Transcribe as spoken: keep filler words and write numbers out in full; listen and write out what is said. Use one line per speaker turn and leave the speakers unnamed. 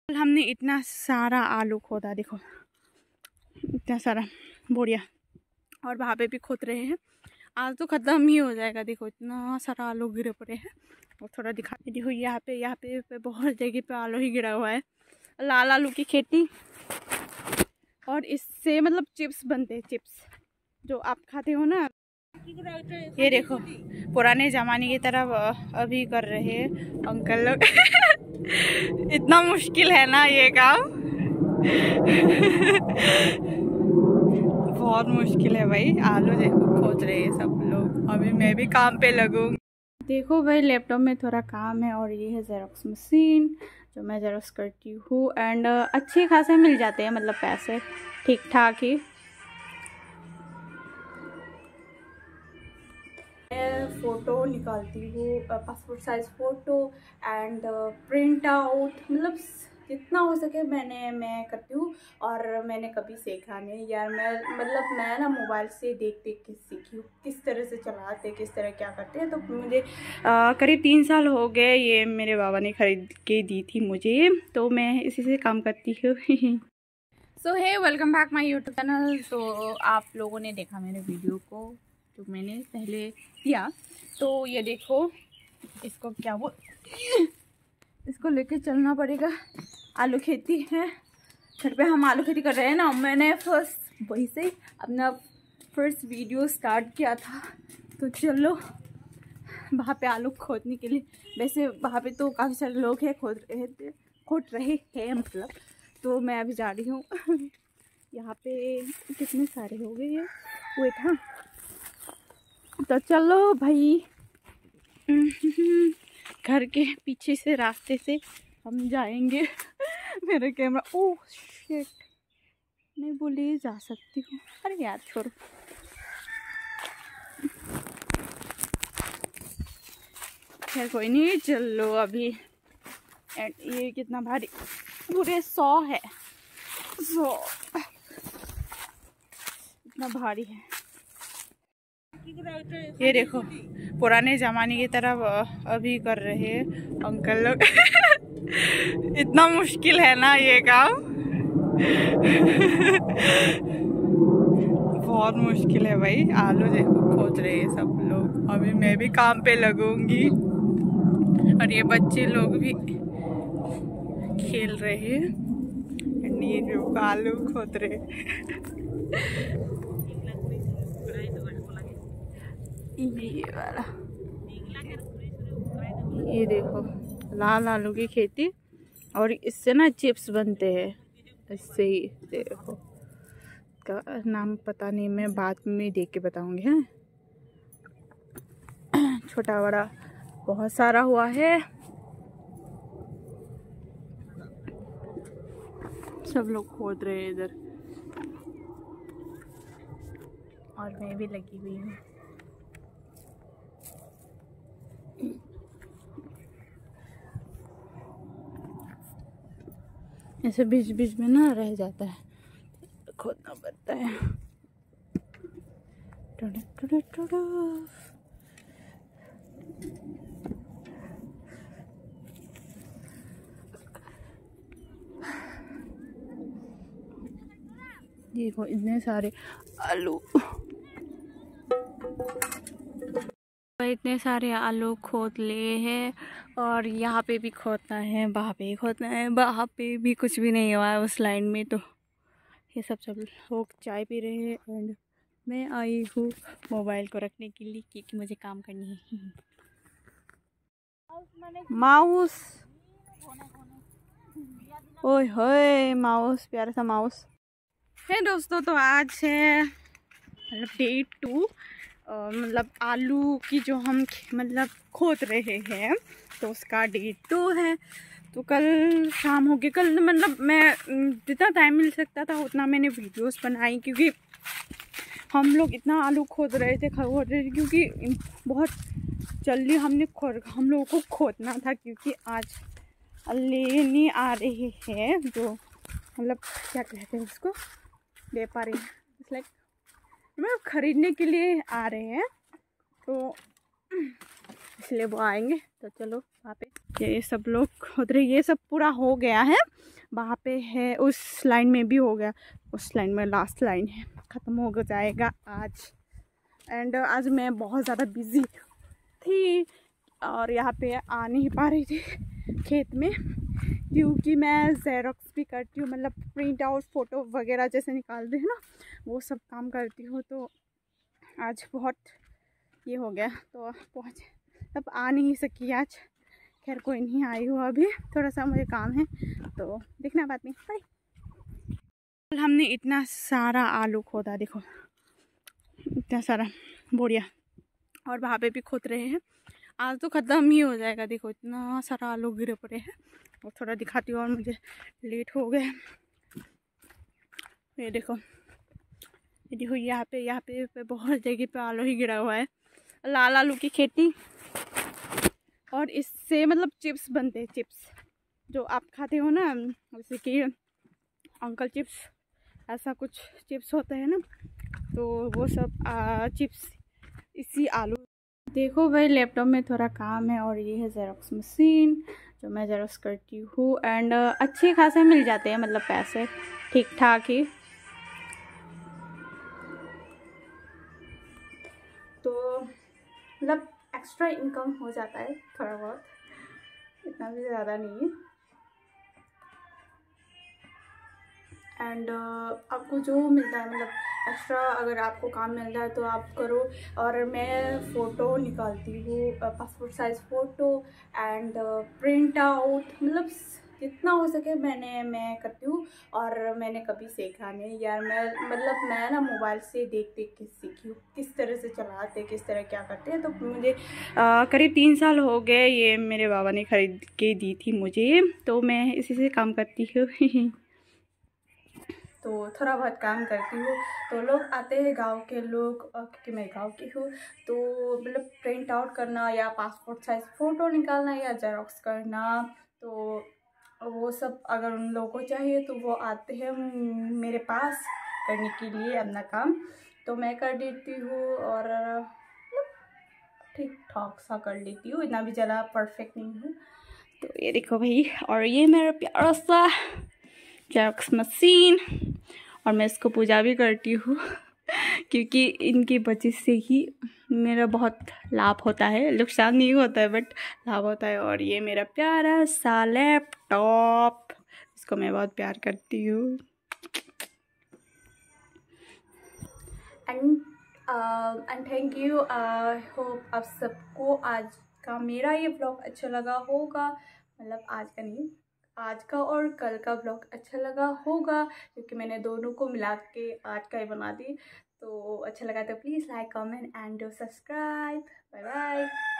हमने इतना सारा आलू खोदा, देखो इतना सारा बोरिया, और वहाँ पे भी खोद रहे हैं। आज तो ख़त्म ही हो जाएगा। देखो इतना सारा आलू गिरे पड़े हैं। और थोड़ा दिखा देखो, यहाँ पे यहाँ पे, पे बहुत जगह पे आलू ही गिरा हुआ है। लाल आलू की खेती, और इससे मतलब चिप्स बनते हैं, चिप्स जो आप खाते हो ना। ये देखो पुराने ज़माने की तरह अभी कर रहे हैं अंकल लोग। इतना मुश्किल है ना ये काम। बहुत मुश्किल है भाई। आलू देखो खोज रहे हैं सब लोग। अभी मैं भी काम पे लगूंगी। देखो भाई लैपटॉप में थोड़ा काम है, और ये है जेरोक्स मशीन जो मैं जेरोक्स करती हूँ। एंड अच्छे खासे मिल जाते हैं, मतलब पैसे ठीक ठाक ही। मैं फ़ोटो निकालती हूँ, passport size photo and print out, मतलब जितना हो सके मैंने मैं करती हूँ। और मैंने कभी सीखा नहीं यार, मैं मतलब मैं ना मोबाइल से देख देख के सीखी हूँ किस तरह से चलाते, किस तरह क्या करते हैं। तो मुझे आ, करीब तीन साल हो गए, ये मेरे बाबा ने ख़रीद के दी थी मुझे, तो मैं इसी से काम करती हूँ। सो है welcome back my YouTube channel. तो आप लोगों ने देखा मेरे वीडियो को जो तो मैंने पहले दिया, तो ये देखो इसको क्या वो इसको लेके चलना पड़ेगा। आलू खेती है घर पे, हम आलू खेती कर रहे हैं ना। मैंने फर्स्ट वही से अपना फर्स्ट वीडियो स्टार्ट किया था। तो चलो वहाँ पे आलू खोदने के लिए, वैसे वहाँ पे तो काफ़ी सारे लोग हैं खोद रहे थे खोद रहे हैं मतलब। तो मैं अभी जा रही हूँ। यहाँ पे कितने सारे हो गए हैं वो था। तो चलो भाई घर के पीछे से रास्ते से हम जाएंगे। मेरा कैमरा, ओह शिट, नहीं बोले जा सकती हूँ। अरे यार छोड़ो। खैर कोई नहीं, चलो अभी। एंड ये कितना भारी, पूरे सौ है, सौ इतना भारी है। ये देखो पुराने ज़माने की तरह अभी कर रहे हैं अंकल लोग। इतना मुश्किल है ना ये काम। बहुत मुश्किल है भाई। आलू देखो खोज रहे हैं सब लोग। अभी मैं भी काम पे लगूंगी, और ये बच्चे लोग भी खेल रहे हैं। ये लोग आलू खोद रहे ये वाला। ये देखो लाल आलू की खेती, और इससे ना चिप्स बनते हैं इससे ही। देखो का नाम पता नहीं, मैं बाद में देख के बताऊंगी। हैं छोटा बड़ा बहुत सारा हुआ है। सब लोग खोद रहे हैं इधर, और मैं भी लगी हुई हूँ। ऐसे बीच बीच में ना रह जाता है, खोदना पड़ता है। टुडु टुडु टुडु। देखो इतने सारे आलू, इतने सारे आलू खोद लिए हैं। और यहाँ पे भी खोदना है, वहाँ पे भी खोदना है, वहाँ पे भी कुछ भी नहीं हुआ है उस लाइन में। तो ये सब सब लोग चाय पी रहे हैं, एंड मैं आई हूँ मोबाइल को रखने के लिए, क्योंकि मुझे काम करनी है। माउस, ओए होए माउस, प्यारा सा माउस है दोस्तों। तो आज है मतलब डे टू, मतलब आलू की जो हम मतलब खोद रहे हैं, तो उसका डे टू है। तो कल शाम हो गई। कल मतलब मैं जितना टाइम मिल सकता था उतना मैंने वीडियोस बनाई, क्योंकि हम लोग इतना आलू खोद रहे थे खोद रहे थे क्योंकि बहुत जल्दी हमने खोद हम लोगों को खोदना था, क्योंकि आज लेने आ रहे हैं जो मतलब क्या कहते हैं उसको, व्यापारी, लाइक मतलब खरीदने के लिए आ रहे हैं। तो इसलिए वो आएंगे। तो चलो वहाँ पे ये सब लोग खोद रहे, ये सब पूरा हो गया है। वहाँ पे है, उस लाइन में भी हो गया, उस लाइन में लास्ट लाइन है, ख़त्म हो जाएगा आज। एंड आज मैं बहुत ज़्यादा बिज़ी थी और यहाँ पे आ नहीं पा रही थी खेत में, क्योंकि मैं ज़ेरॉक्स भी करती हूँ, मतलब प्रिंट आउट फ़ोटो वगैरह जैसे निकालते हैं ना, वो सब काम करती हूँ। तो आज बहुत ये हो गया तो पहुँच अब आ नहीं सकी आज। खैर कोई नहीं, आई हूँ अभी, थोड़ा सा मुझे काम है तो देखना बाद में। बाय। हमने इतना सारा आलू खोदा, देखो इतना सारा बोरिया, और वहाँ पे भी खोद रहे हैं। आज तो ख़त्म ही हो जाएगा, देखो इतना सारा आलू गिरे पड़े हैं। और थोड़ा दिखाती हूँ, और मुझे लेट हो गए। ये देखो, ये देखो यहाँ पे यहाँ पे, पे बहुत जगह पे आलू ही गिरा हुआ है। लाल आलू की खेती, और इससे मतलब चिप्स बनते हैं, चिप्स जो आप खाते हो ना, जैसे कि अंकल चिप्स, ऐसा कुछ चिप्स होता है ना, तो वो सब आ, चिप्स इसी आलू। देखो भाई, लैपटॉप में थोड़ा काम है, और ये है ज़ेरॉक्स मशीन जो मैं ज़ेरॉक्स करती हूँ। एंड अच्छे खासे मिल जाते हैं, मतलब पैसे ठीक ठाक ही। तो मतलब एक्स्ट्रा इनकम हो जाता है थोड़ा बहुत, इतना भी ज़्यादा नहीं है। एंड uh, आपको जो मिलता है, मतलब एक्स्ट्रा अगर आपको काम मिल रहा है तो आप करो। और मैं फ़ोटो निकालती हूँ, passport size photo and print out, मतलब जितना हो सके मैंने मैं करती हूँ। और मैंने कभी सीखा नहीं यार, मैं मतलब मैं ना मोबाइल से देख देख के सीखी हूँ, किस तरह से चलाते, किस तरह क्या करते हैं। तो मुझे आ, करीब तीन साल हो गए, ये मेरे बाबा ने ख़रीद के दी थी मुझे, तो मैं इसी से काम करती हूँ। तो थोड़ा बहुत काम करती हूँ। तो लोग आते हैं गांव के लोग, क्योंकि मैं गांव की हूँ, तो मतलब प्रिंट आउट करना या पासपोर्ट साइज़ फ़ोटो निकालना या जेरॉक्स करना, तो वो सब अगर उन लोगों को चाहिए तो वो आते हैं मेरे पास करने के लिए अपना काम। तो मैं कर देती हूँ, और ठीक ठाक सा कर लेती हूँ, इतना भी ज़्यादा परफेक्ट नहीं हूँ। तो ये देखो भाई, और ये मेरा प्यारा सा जेरॉक्स मशीन, और मैं इसको पूजा भी करती हूँ क्योंकि इनकी वजह से ही मेरा बहुत लाभ होता है, नुकसान नहीं होता है बट लाभ होता है। और ये मेरा प्यारा सा लैपटॉप, इसको मैं बहुत प्यार करती हूँ। And and thank you. I hope आप सबको आज का मेरा ये ब्लॉग अच्छा लगा होगा, मतलब आज का नहीं, आज का और कल का ब्लॉग अच्छा लगा होगा, क्योंकि मैंने दोनों को मिला के आज का ही बना दी। तो अच्छा लगा तो please like comment and subscribe. Bye bye.